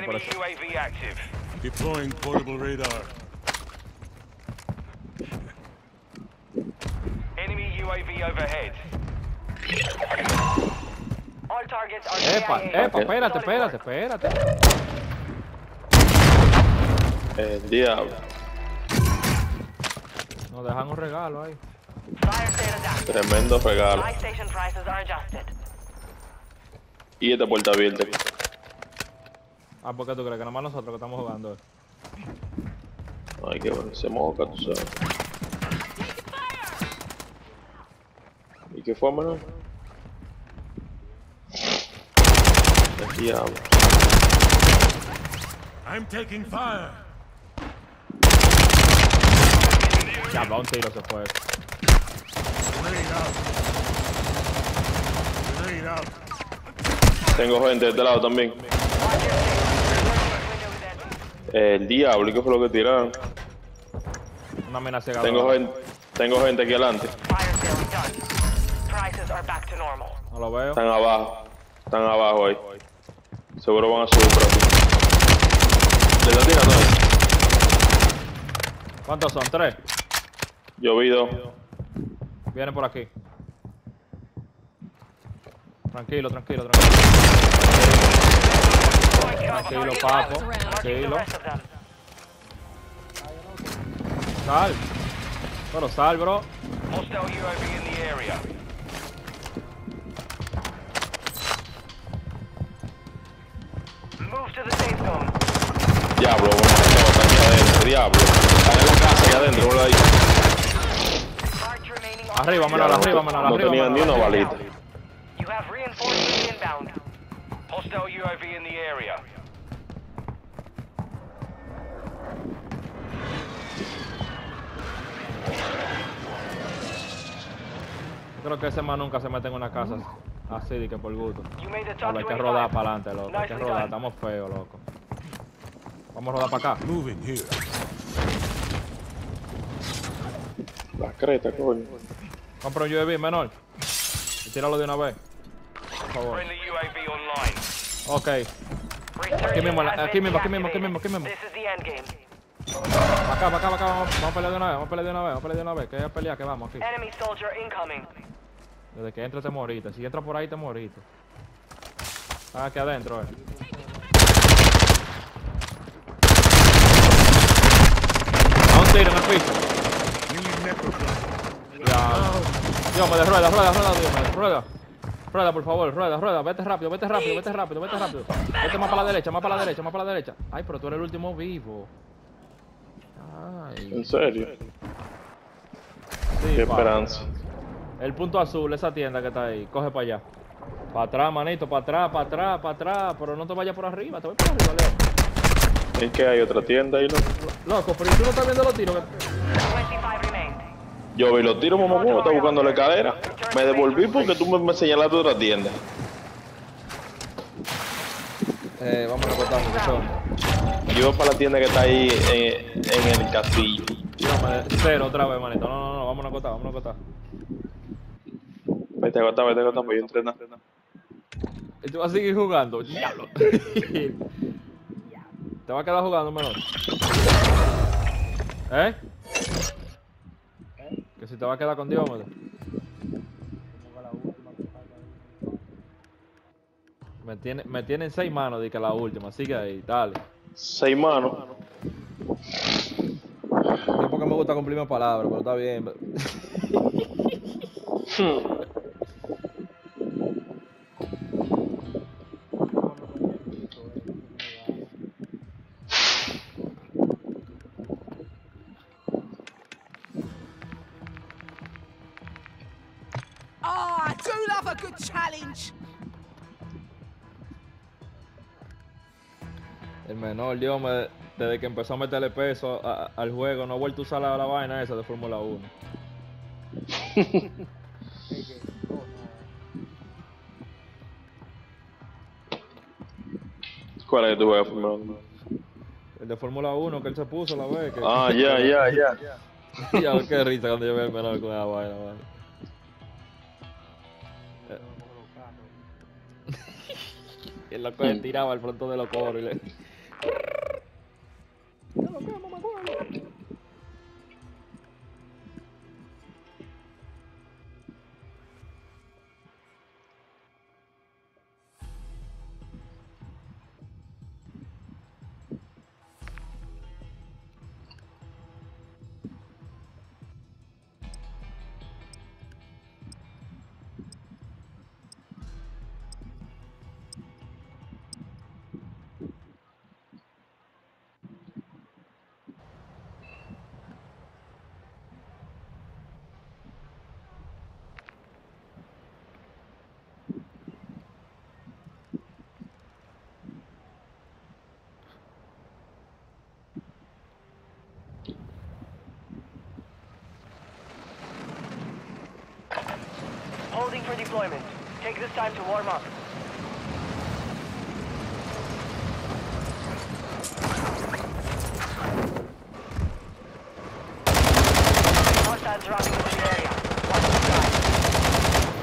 por Enemy eso. UAV active. Deploying portable radar. Enemy UAV overhead. All targets are Epa, KIA. espérate, Solid work. espérate. El diablo. Nos dejan un regalo ahí. Fire sale adapted. Tremendo regalo. Buy station prices are adjusted. Y esta puerta abierta. Ah, ¿por qué tú crees que nada más nosotros que estamos jugando? Ay, qué bueno. Se moca, tú sabes. ¿Y qué fue, mano? El diablo. I'm taking fire. Ya, va un tiro se fue. Grenade out. Grenade out. Tengo gente de este lado también. El diablo, ¿y qué fue lo que tiraron? Una amenaza Tengo gente aquí adelante. Fire sale done. Prices are back to normal. No lo veo. Están abajo ahí. Seguro van a subir por aquí. ¿Le están tirando ahí? ¿Cuántos son? ¿3? Yo vi 2. Vienen por aquí. Tranquilo. Tranquilo, papo. Tranquilo. Rest of them. Sal. Pero sal, bro. Hostile UAV in the area. Move to the safe zone. Diablo, bueno, está aquí adentro, diablo. Está en la casa ahí adentro, bro, ahí. March remaining on Arriba, target. Manuel, arriba, Manuel, No arriba. tenían ni Manuel. una balita. You have reinforcements inbound. Hostile UAV in the area. Yo creo que ese man nunca se mete en una casa así de que por gusto. You made the top Hablo, hay que 25. rodar para adelante, loco. Hay que Nicely rodar, done. estamos feos, loco. Vamos a rodar para acá. Moving here. La creta, coño. Compra un UAV menor. Y tíralo de una vez. Por favor. Friendly UAV online. Ok. Resurgence mismo, has aquí been mismo. deactivated. This is the end game. Para acá. Vamos a pelear de una vez. Que hay a pelear, que vamos aquí. Enemy soldier incoming. Desde que entres te moriste. Si entras por ahí te moriste. Ah, aquí adentro, A un tiro en el piso. Need necroplasm. Ya. Dios, me de rueda, Dios, rueda, por favor, rueda. Vete rápido. Vete más para la derecha. Ay, pero tú eres el último vivo. Ay. ¿En serio? Sí, Qué pa. esperanza. El punto azul, esa tienda que está ahí. Coge para allá. Para atrás, manito, para atrás. Pero no te vayas por arriba, te voy por arriba, Leo. Es que hay otra tienda ahí, loco. Loco, pero ¿y tú no estás viendo los tiros? 25 remain. Yo vi los tiros, mamá, como estaba buscando la escalera. Me devolví porque tú me señalaste otra tienda. Vamos a cortar, muchachos. Yo iba para la tienda que está ahí en el castillo. Cero otra vez, manito. No, vamos a acotar. Vete a agotar, pues yo entreno. Y tú vas a seguir jugando. Diablo. Te vas a quedar jugando, menor. ¿Eh? Que si te vas a quedar con Dios, madre. Me tienen 6 manos de que la última. Sigue ahí, dale. 6 manos. No porque me gusta cumplir mi palabra, pero está bien. Oh, I do love a good challenge. El menor, Dios, desde que empezó a meterle peso al juego, no ha vuelto a usar la vaina esa de Fórmula 1. ¿Cuál es que tú juegas, Fernando? El de Fórmula 1 que él se puso la vez. Que... Ah, ya. Ya, qué risa cuando yo veo el menor con esa vaina, man. El loco se tiraba al pronto de los coros y deployment. Take this time to warm up. Hostiles dropping into the area. Watch the sky.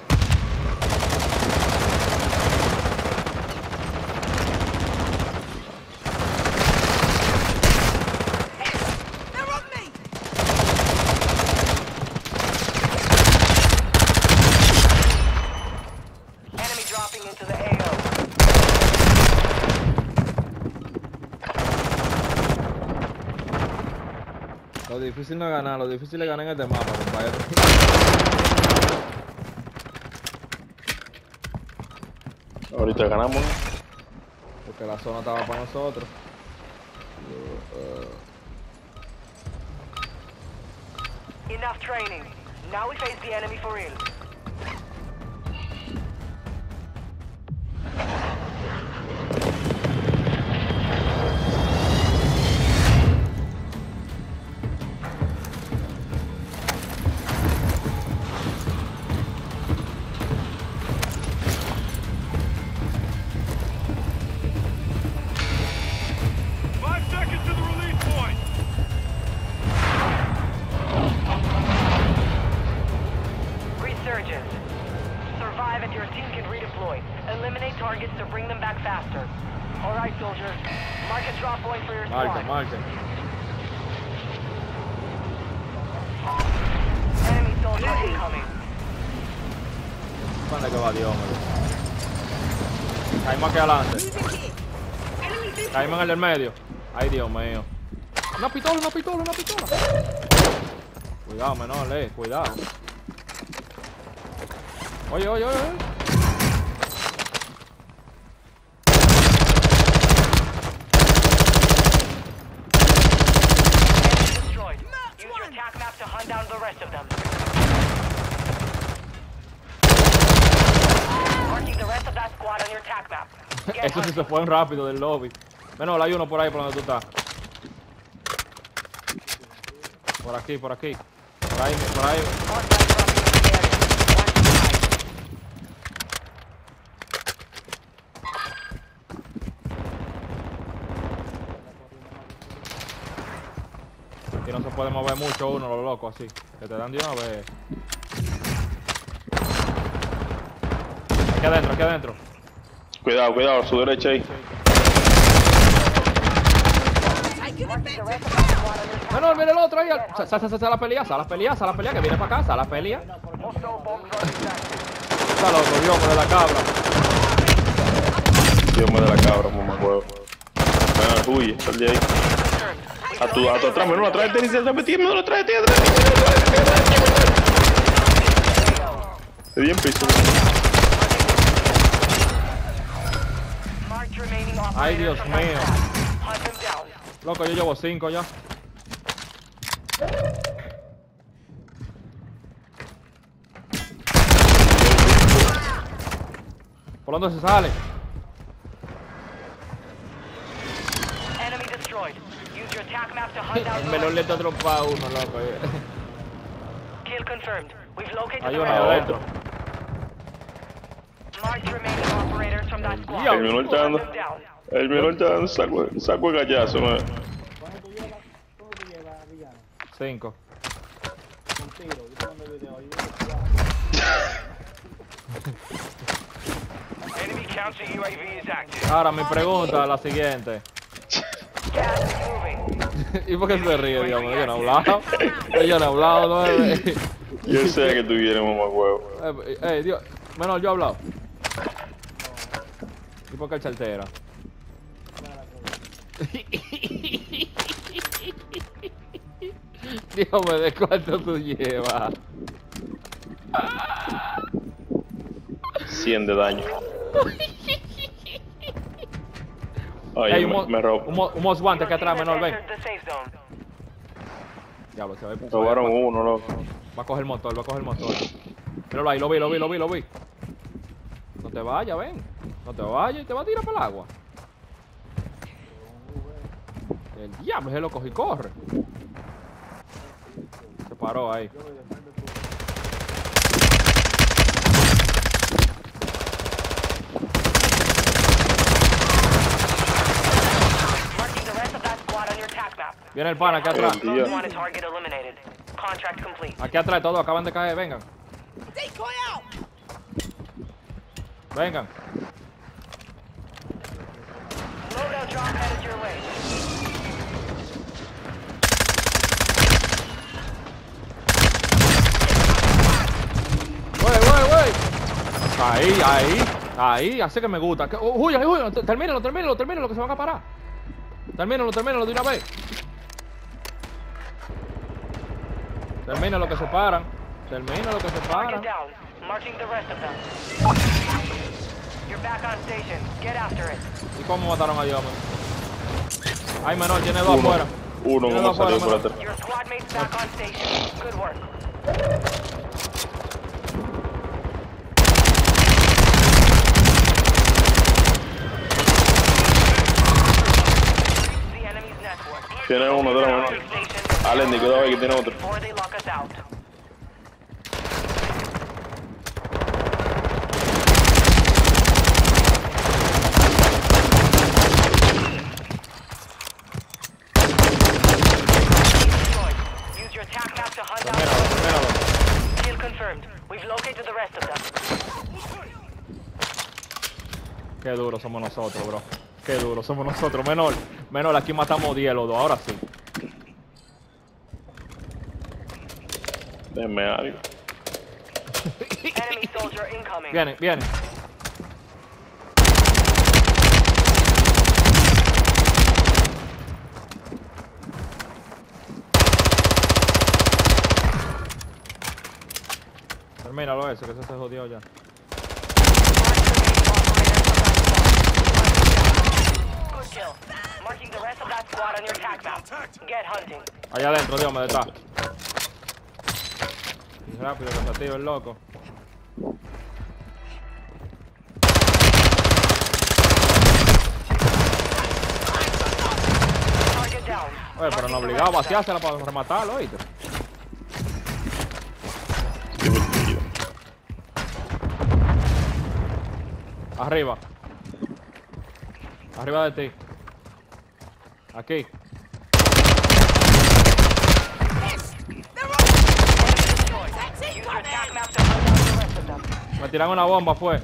They're on me! Enemy dropping into the AO. Lo difícil no es ganar, lo difícil es ganar en este mapa, compadre. Ahorita ganamos. Porque la zona estaba para nosotros. Enough training. Now we face the enemy for real. Resurgence. Survive and your team can redeploy. Eliminate targets to bring them back faster. Alright, soldiers. Mark a drop point for your Marca, squad. marca. Enemy soldier incoming. ¿Dónde que va Dios, hombre? Caímos aquí adelante. Caímos en el del medio. Ay, Dios mío. Una pistola, una pistola, una pistola. Cuidado, menor, cuidado. Oye, oye, oye. Enemy destroyed. Use your attack map to hunt down the rest of them. Marking the rest of that squad on your attack map. Get Eso sí hunting. se fue rápido del lobby. Menor, hay uno por ahí por donde tú estás. Por aquí, por aquí. Por ahí, por ahí. Hostiles dropping into the area. Watch the sky. Y no se puede mover mucho uno, los locos, así. Que te dan de una vez. Aquí adentro, aquí adentro. Cuidado, cuidado, a su derecha ahí. Taking Marking the effective rest of that squad on your attack Menor, mira el otro ahí. Sal a pelea, sal a pelea, sal a pelea, que viene para acá, sal a pelea. map. Hostile bomb drone detected. Está loco, Dios, de la cabra. Dios me de la cabra, mamá huevo. Venga, huye, sal de ahí. Confirmed. A tu atrás, menor, atrás de ti, se está metiendo, menor, atrás de ti, atrás de ti. Estoy bien piso. Marked remaining operators Ay, Dios from that mío. squad. Hunt them down. Loco, yo llevo 5 ya. ¿Por dónde se sale? Enemy destroyed. Use your attack map to hunt down El the menor le rest. está trompa a uno, loco. Kill confirmed. We've located Hay the uno rest. ahí adentro. Marked remaining operators from that squad. El menor está dando, Hunt them down. el menor está dando saco de gallazo, ¿no? 5. Enemy counter UAV is active. Ahora mi pregunta es la siguiente. Gas is moving. ¿Y por qué se ríe, Dios mío? Yo no he hablado. Yo no he hablado, ¿no? Yo sé que tú vienes, mamá huevo. Dios. Menor, yo he hablado. ¿Y por qué el chartera? Dios me de cuánto tú llevas. 100 de daño. Oye, Hay me robó. un most guante aquí atrás, menor, ven. Entered the safe zone. Diablo, se va a Robaron uno, loco. Va a coger el motor, va a coger el motor. Míralo ahí, lo vi. No te vayas, ven. No te vayas y te va a tirar para el agua. El diablo, ese lo coge y corre. Se paró ahí. Viene el pana aquí atrás. Tío. Wanted target eliminated. Contract complete. Aquí atrás todos acaban de caer, vengan. Decoy out! Vengan. Loadout drop headed your way. Wey. Ahí, así que me gusta. Uy, termínalo, que se van a parar. Termínalo de una vez. Termínalo, que se paran. Termínalo, que se Target paran. down. Marking the rest of them. You're back on station. Get after it. ¿Y cómo mataron a Dios? Ay, menor, tiene dos afuera. Uno Tiene como dos afuera, salió por menor. atrás. Your squad mates back on station. Good work. The enemy's network. Tiene uno, tiene uno. Station Allen, ni cuidado ahí que tiene otro. before they lock us out. Destroyed. Use your attack map to hunt down. Termínalo. Kill confirmed. We've located the rest of them. Qué duro somos nosotros, bro. Qué duro somos nosotros. Menor, aquí matamos 10 los dos, ahora sí. Déjenme algo. Enemy soldier incoming. Viene. Termínalo eso, que ese se jodió ya. Good kill. Marking the rest of that squad on your attack map. Get hunting. Allá adentro, Dios me detrás. Y rápido, que se activa el loco. Target down. Oye, pero no obligado a vaciársela para rematarlo, ¿oíste? Divertido. Arriba. Arriba de ti. Aquí. Use your attack map to hunt down the rest of them. Me tiraron una bomba, fue.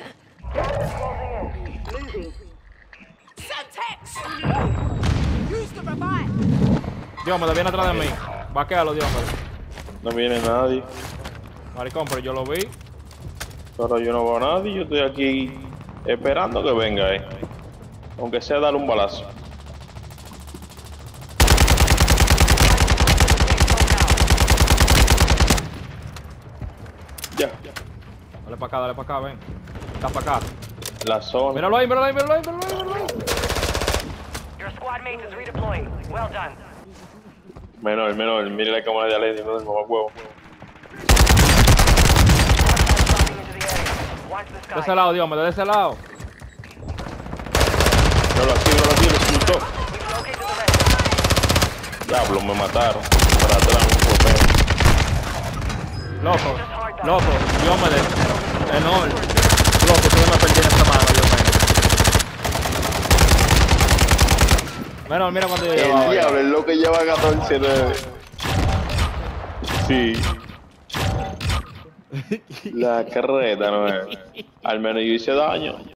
Semtex! Use the revive! Dios me viene atrás de mí. Vaquéalo, Dios No viene nadie. Maricón, pero yo lo vi. Pero yo no veo a nadie. Yo estoy aquí esperando que venga, aunque sea darle un balazo. Ya. Dale para acá, ven. Está para acá. La zona. Míralo ahí. Your squad mate is redeploying. Well done. Menor. Mire la cámara de Allen, no del mamá huevo. Dropping into the area. Watch the De sky. ese lado, Dios de ese lado. No lo tiene, explotó. We've located the rest. Diablo, me mataron. Para atrás, un popeo. Loco, Dios me de. Enorme. Loco, tú me perdí en esta mano, Dios mío. Menor, mira cuando yo llevaba. El diablo, es lo que lleva 14-9. Sí. La carreta, no es. Al menos yo hice daño.